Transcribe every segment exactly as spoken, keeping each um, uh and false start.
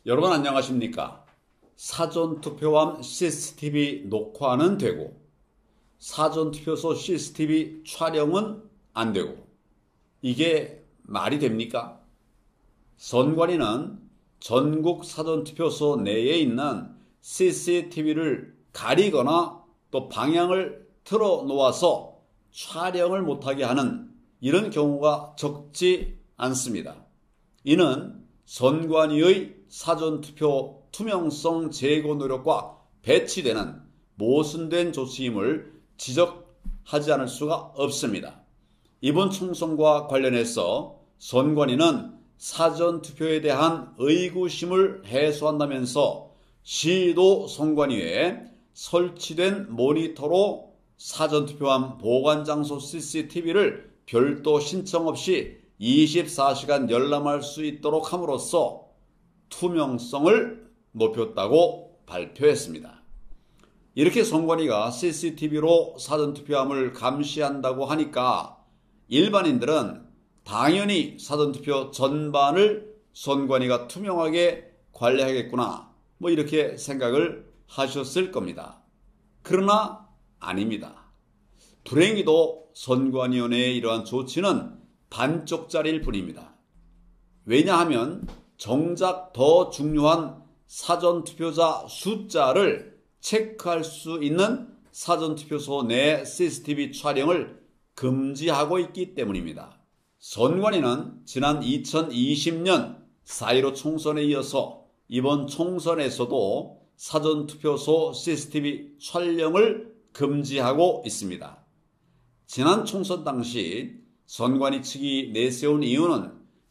여러분 안녕하십니까? 사전투표함 씨씨티비 녹화는 되고 사전투표소 씨씨티비 촬영은 안 되고 이게 말이 됩니까? 선관위는 전국 사전투표소 내에 있는 씨씨티비를 가리거나 또 방향을 틀어 놓아서 촬영을 못하게 하는 이런 경우가 적지 않습니다. 이는 선관위의 사전투표 투명성 제고 노력과 배치되는 모순된 조치임을 지적하지 않을 수가 없습니다. 이번 총선과 관련해서 선관위는 사전투표에 대한 의구심을 해소한다면서 시도 선관위에 설치된 모니터로 사전투표함 보관장소 씨씨티비를 별도 신청 없이 이십사 시간 열람할 수 있도록 함으로써 투명성을 높였다고 발표했습니다. 이렇게 선관위가 씨씨티비로 사전투표함을 감시한다고 하니까 일반인들은 당연히 사전투표 전반을 선관위가 투명하게 관리하겠구나 뭐 이렇게 생각을 하셨을 겁니다. 그러나 아닙니다. 불행히도 선관위원회의 이러한 조치는 반쪽짜리일 뿐입니다. 왜냐하면 정작 더 중요한 사전투표자 숫자를 체크할 수 있는 사전투표소 내 씨씨티비 촬영을 금지하고 있기 때문입니다. 선관위는 지난 이천이십 년 사 일오 총선에 이어서 이번 총선에서도 사전투표소 씨씨티비 촬영을 금지하고 있습니다. 지난 총선 당시 선관위 측이 내세운 이유는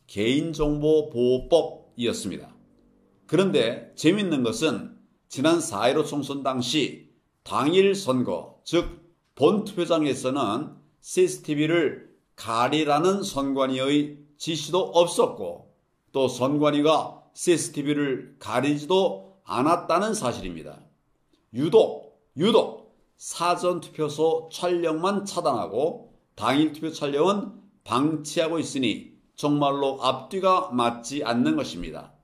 개인정보보호법이었습니다. 그런데 재밌는 것은 지난 사 일오 총선 당시 당일 선거, 즉 본투표장에서는 씨씨티비를 가리라는 선관위의 지시도 없었고 또 선관위가 씨씨티비를 가리지도 않았다는 사실입니다. 유독, 유독 사전투표소 촬영만 차단하고 당일 투표 촬영은 방치하고 있으니 정말로 앞뒤가 맞지 않는 것입니다.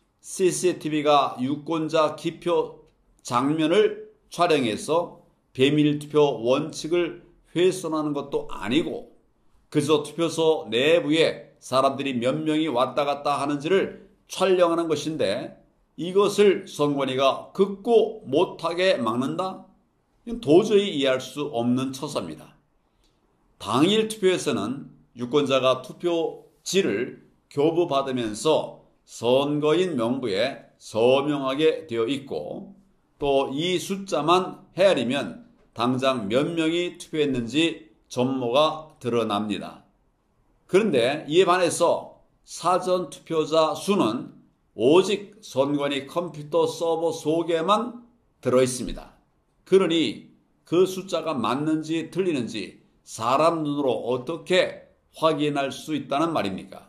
씨씨티비가 유권자 기표 장면을 촬영해서 비밀투표 원칙을 훼손하는 것도 아니고 그저 투표소 내부에 사람들이 몇 명이 왔다 갔다 하는지를 촬영하는 것인데 이것을 선관위가 극구 못하게 막는다? 이건 도저히 이해할 수 없는 처사입니다. 당일 투표에서는 유권자가 투표지를 교부받으면서 선거인 명부에 서명하게 되어 있고 또 이 숫자만 헤아리면 당장 몇 명이 투표했는지 전모가 드러납니다. 그런데 이에 반해서 사전투표자 수는 오직 선관위 컴퓨터 서버 속에만 들어있습니다. 그러니 그 숫자가 맞는지 틀리는지 사람 눈으로 어떻게 확인할 수 있다는 말입니까?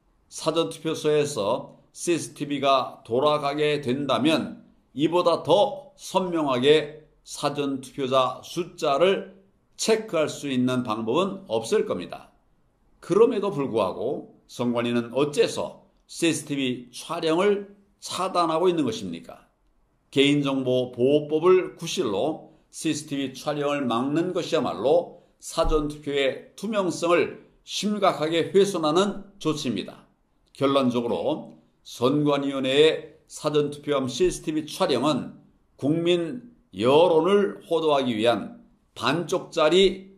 사전투표소에서 씨씨티비가 돌아가게 된다면 이보다 더 선명하게 사전투표자 숫자를 체크할 수 있는 방법은 없을 겁니다. 그럼에도 불구하고 선관위는 어째서 씨씨티비 촬영을 차단하고 있는 것입니까? 개인정보보호법을 구실로 씨씨티비 촬영을 막는 것이야말로 사전투표의 투명성을 심각하게 훼손하는 조치입니다. 결론적으로 선관위원회의 사전투표함 씨씨티비 촬영은 국민 여론을 호도하기 위한 반쪽짜리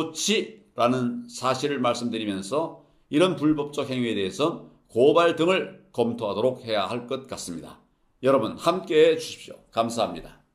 조치라는 사실을 말씀드리면서 이런 불법적 행위에 대해서 고발 등을 검토하도록 해야 할 것 같습니다. 여러분 함께해 주십시오. 감사합니다.